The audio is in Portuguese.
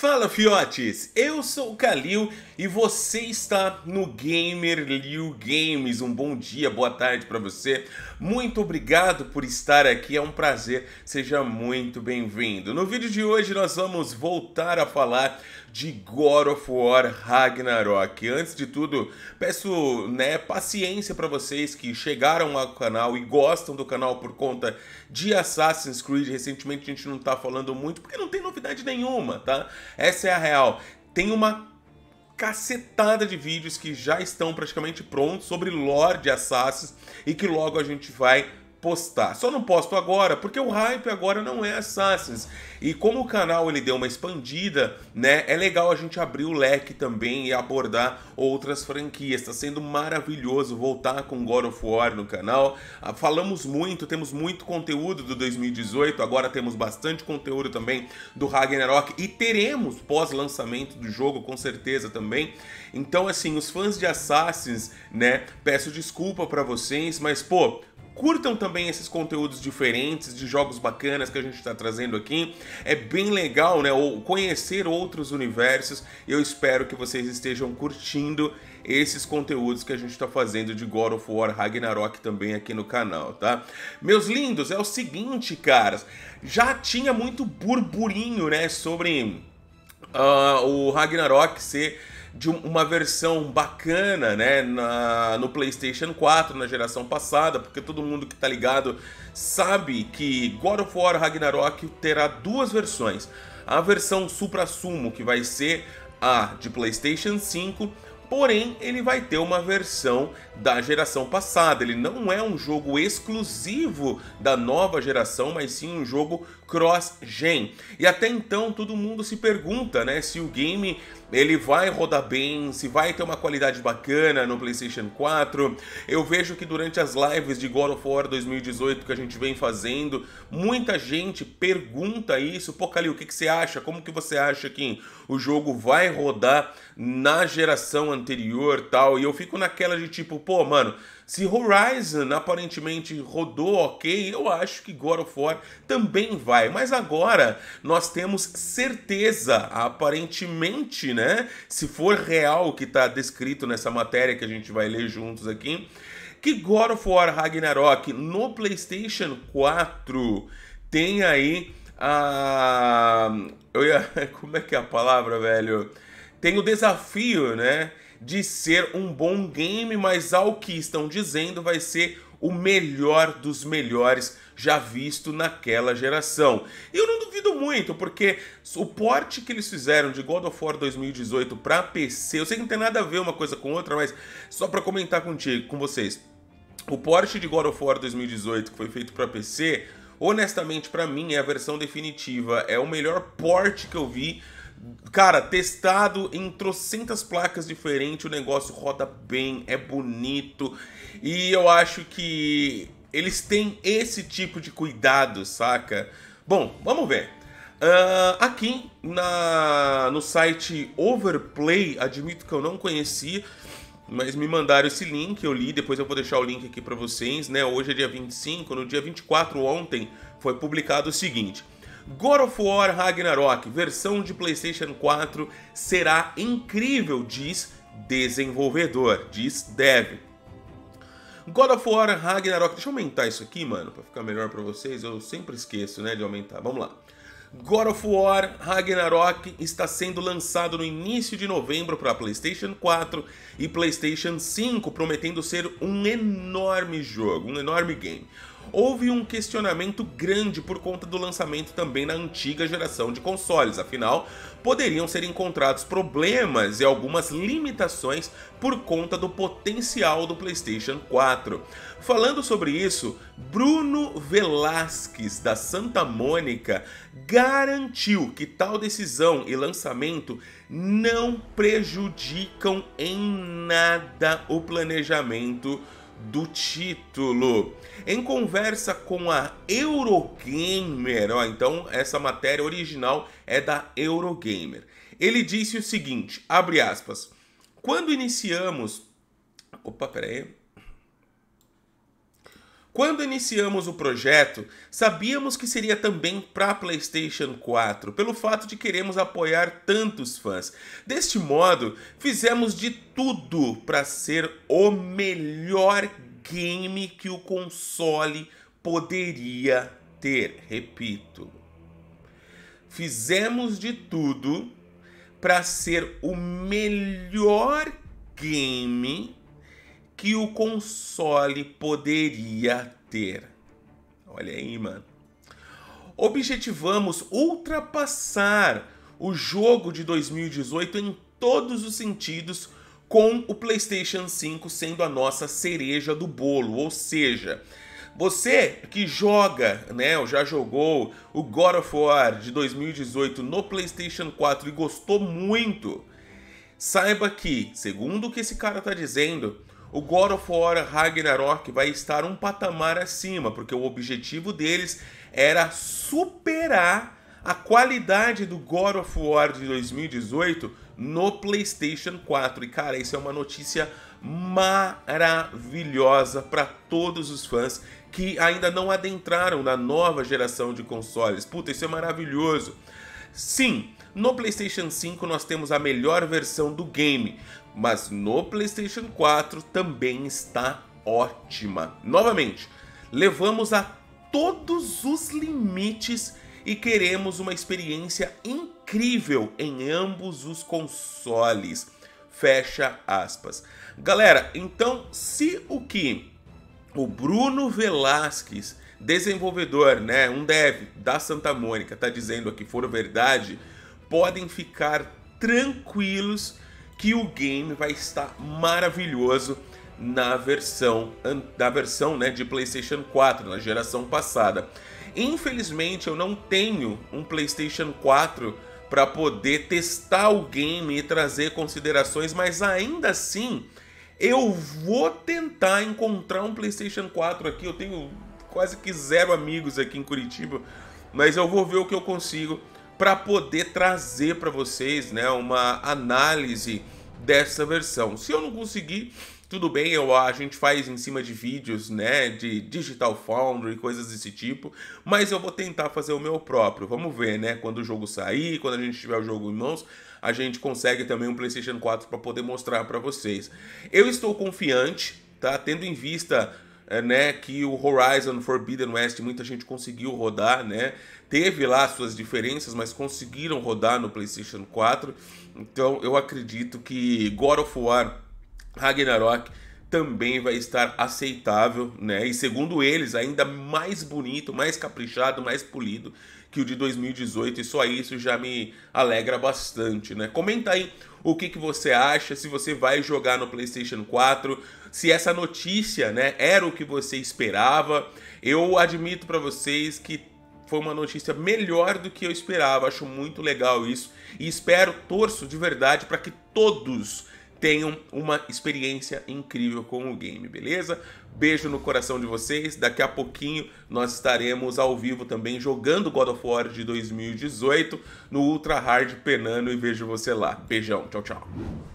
Fala fiotes, eu sou o Kalil e você está no Gamer Liu Games. Um bom dia, boa tarde para você. Muito obrigado por estar aqui, é um prazer, seja muito bem-vindo. No vídeo de hoje nós vamos voltar a falar de God of War Ragnarok. Antes de tudo, peço paciência para vocês que chegaram ao canal e gostam do canal por conta de Assassin's Creed. Recentemente a gente não tá falando muito porque não tem novidade nenhuma, tá? Essa é a real. Tem uma cacetada de vídeos que já estão praticamente prontos sobre lore de Assassin's e que logo a gente vai postar. Só não posto agora porque o hype agora não é Assassin's. E como o canal ele deu uma expandida, né, é legal a gente abrir o leque também e abordar outras franquias. Está sendo maravilhoso voltar com God of War no canal. Falamos muito, temos muito conteúdo do 2018, agora temos bastante conteúdo também do Ragnarok e teremos pós-lançamento do jogo com certeza também. Então assim, os fãs de Assassin's, né, peço desculpa para vocês, mas pô, curtam também esses conteúdos diferentes, de jogos bacanas que a gente está trazendo aqui. É bem legal, né, conhecer outros universos. Eu espero que vocês estejam curtindo esses conteúdos que a gente está fazendo de God of War Ragnarok também aqui no canal, tá? Meus lindos, é o seguinte, caras. Já tinha muito burburinho, né, sobre o Ragnarok ser de uma versão bacana, né, no PlayStation 4, na geração passada, porque todo mundo que tá ligado sabe que God of War Ragnarok terá duas versões. A versão supra-sumo, que vai ser a de PlayStation 5, porém ele vai ter uma versão da geração passada. Ele não é um jogo exclusivo da nova geração, mas sim um jogo cross-gen. E até então todo mundo se pergunta, né, se o game ele vai rodar bem, se vai ter uma qualidade bacana no PlayStation 4. Eu vejo que durante as lives de God of War 2018 que a gente vem fazendo, muita gente pergunta isso. Pô, Kalil, o que você acha? Como que você acha que o jogo vai rodar na geração anterior tal? E eu fico naquela de tipo, pô, mano, se Horizon aparentemente rodou ok, eu acho que God of War também vai. Mas agora nós temos certeza, aparentemente, né? Se for real o que está descrito nessa matéria que a gente vai ler juntos aqui, que God of War Ragnarok no PlayStation 4 tem aí a... Como é que é a palavra, velho? Tem o desafio, né, de ser um bom game, mas ao que estão dizendo vai ser o melhor dos melhores já visto naquela geração. E eu não duvido muito, porque o port que eles fizeram de God of War 2018 para PC, eu sei que não tem nada a ver uma coisa com outra, mas só para comentar com vocês, o port de God of War 2018 que foi feito para PC, honestamente para mim é a versão definitiva, é o melhor port que eu vi. Cara, testado em trocentas placas diferentes, o negócio roda bem, é bonito. E eu acho que eles têm esse tipo de cuidado, saca? Bom, vamos ver. Aqui no site Overplay, admito que eu não conhecia, mas me mandaram esse link, eu li, depois eu vou deixar o link aqui pra vocês, né? Hoje é dia 25, no dia 24, ontem, foi publicado o seguinte: God of War Ragnarok, versão de PlayStation 4, será incrível, diz desenvolvedor, diz dev. God of War Ragnarok, deixa eu aumentar isso aqui, mano, pra ficar melhor pra vocês, eu sempre esqueço, né, de aumentar, vamos lá. God of War Ragnarok está sendo lançado no início de novembro para PlayStation 4 e PlayStation 5, prometendo ser um enorme jogo, um enorme game. Houve um questionamento grande por conta do lançamento também na antiga geração de consoles, afinal, poderiam ser encontrados problemas e algumas limitações por conta do potencial do PlayStation 4. Falando sobre isso, Bruno Velasquez, da Santa Mônica, garantiu que tal decisão e lançamento não prejudicam em nada o planejamento do título. Em conversa com a Eurogamer, então essa matéria original é da Eurogamer, ele disse o seguinte, abre aspas, quando iniciamos... Opa, pera aí. Quando iniciamos o projeto, sabíamos que seria também para PlayStation 4, pelo fato de queremos apoiar tantos fãs. Deste modo, fizemos de tudo para ser o melhor game que o console poderia ter. Repito, fizemos de tudo para ser o melhor game que o console poderia ter. Olha aí, mano. Objetivamos ultrapassar o jogo de 2018 em todos os sentidos, com o PlayStation 5 sendo a nossa cereja do bolo. Ou seja, você que joga, né, ou já jogou o God of War de 2018 no PlayStation 4 e gostou muito, saiba que, segundo o que esse cara tá dizendo, o God of War Ragnarok vai estar um patamar acima, porque o objetivo deles era superar a qualidade do God of War de 2018 no PlayStation 4. E cara, isso é uma notícia maravilhosa para todos os fãs que ainda não adentraram na nova geração de consoles. Puta, isso é maravilhoso. Sim, no PlayStation 5 nós temos a melhor versão do game, mas no PlayStation 4 também está ótima. Novamente, levamos a todos os limites e queremos uma experiência incrível em ambos os consoles. Fecha aspas. Galera, então se o que o Bruno Velasquez, desenvolvedor, né, um dev da Santa Mônica, tá dizendo aqui for verdade, podem ficar tranquilos que o game vai estar maravilhoso na versão né, de PlayStation 4, na geração passada. Infelizmente eu não tenho um PlayStation 4 para poder testar o game e trazer considerações, mas ainda assim eu vou tentar encontrar um PlayStation 4 aqui. Eu tenho quase que 0 amigos aqui em Curitiba, mas eu vou ver o que eu consigo para poder trazer para vocês, né, uma análise dessa versão. Se eu não conseguir, tudo bem, a gente faz em cima de vídeos, né, de Digital Foundry, coisas desse tipo, mas eu vou tentar fazer o meu próprio. Vamos ver, né, quando o jogo sair, quando a gente tiver o jogo em mãos, a gente consegue também um PlayStation 4 para poder mostrar para vocês. Eu estou confiante, tá, tendo em vista né, que o Horizon Forbidden West muita gente conseguiu rodar, né? Teve lá suas diferenças, mas conseguiram rodar no PlayStation 4. Então eu acredito que God of War Ragnarok também vai estar aceitável, né? E segundo eles, ainda mais bonito, mais caprichado, mais polido que o de 2018, e só isso já me alegra bastante, né? Comenta aí o que você acha, se você vai jogar no PlayStation 4, se essa notícia, né, era o que você esperava. Eu admito para vocês que foi uma notícia melhor do que eu esperava, acho muito legal isso, e espero, torço de verdade para que todos tenham uma experiência incrível com o game, beleza? Beijo no coração de vocês, daqui a pouquinho nós estaremos ao vivo também jogando God of War de 2018 no Ultra Hard penando e vejo você lá. Beijão, tchau, tchau.